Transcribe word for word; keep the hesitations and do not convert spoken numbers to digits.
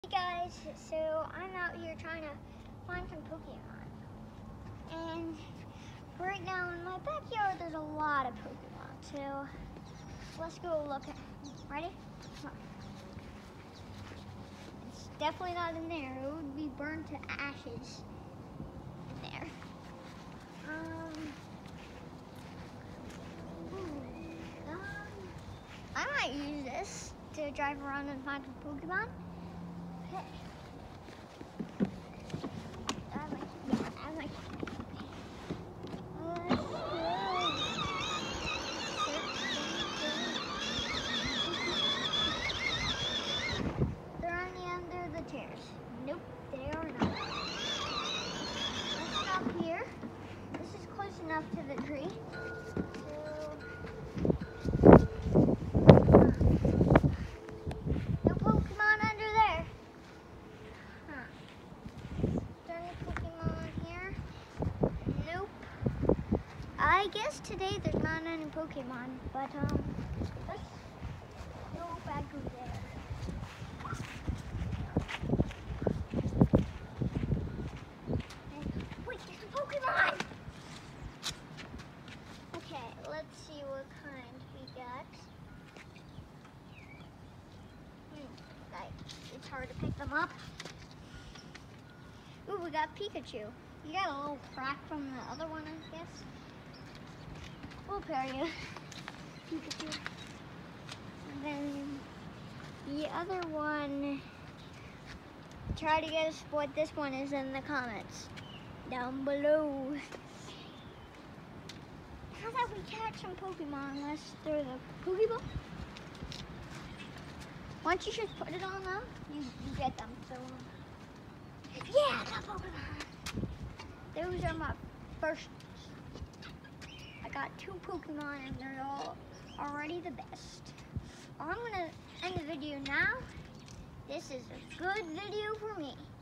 Hey guys, so I'm out here trying to find some Pokemon. And right now in my backyard there's a lot of Pokemon. So let's go look at ready? It's definitely not in there. It would be burned to ashes in there. Um, hmm, um I might use this to drive around and find some Pokemon. Okay. I like, yeah, I like it. Let's go. They're only under the chairs. Nope, they are not. Let's stop here. This is close enough to the tree. I guess today there's not any Pokemon, but um, let's go back over there. And, wait, there's a Pokemon! Okay, let's see what kind we got. Hmm, like, it's hard to pick them up. Ooh, we got Pikachu. You got a little crack from the other one, I guess. We'll pair you, Pikachu. And then the other one, try to guess what this one is in the comments down below. How about we catch some Pokemon? Let's throw the Pokeball. Once you just put it on them, you, you get them. So yeah, I got Pokemon. Those are my first. I got two Pokemon and they're all already the best. I'm gonna end the video now. This is a good video for me.